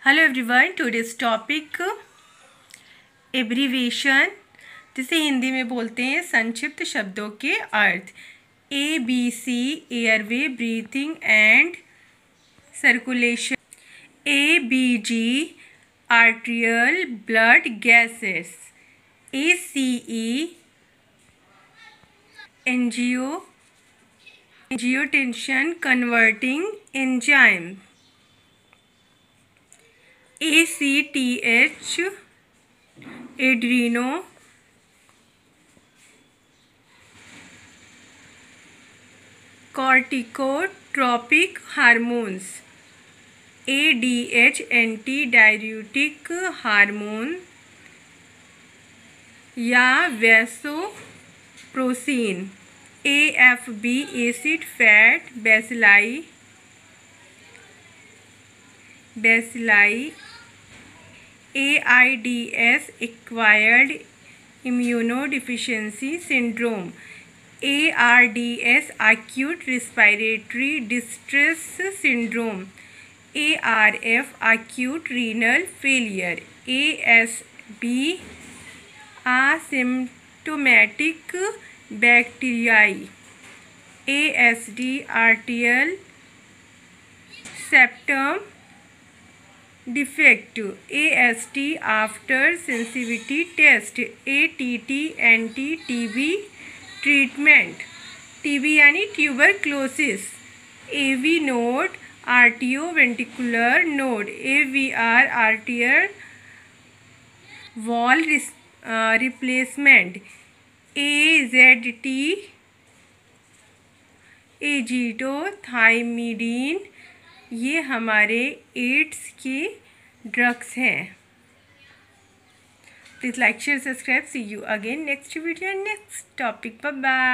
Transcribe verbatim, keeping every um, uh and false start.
Hello everyone, today's topic abbreviation, जिसे हिंदी में बोलते हैं संक्षिप्त शब्दों के अर्थ। A B C airway, breathing and circulation. A B G arterial blood gases. A C E angio angiotensin converting enzyme. A C T H adrenocorticotropic hormones. A D H antidiuretic hormone या vasopressin. A F B acid fast bacilli bacilli. A I D S acquired immunodeficiency syndrome. A R D S acute respiratory distress syndrome। A R F acute renal failure। A S B asymptomatic bacteriae। A S D arterial septum defect। A S T after sensitivity test। A T T anti T B treatment। T B यानी tuberculosis. A V node arterioventricular node। A V R arterial wall replacement। A Z T azidothymidine. ये हमारे AIDS के drugs हैं। Please like share subscribe. See you again next video next topic. Bye bye.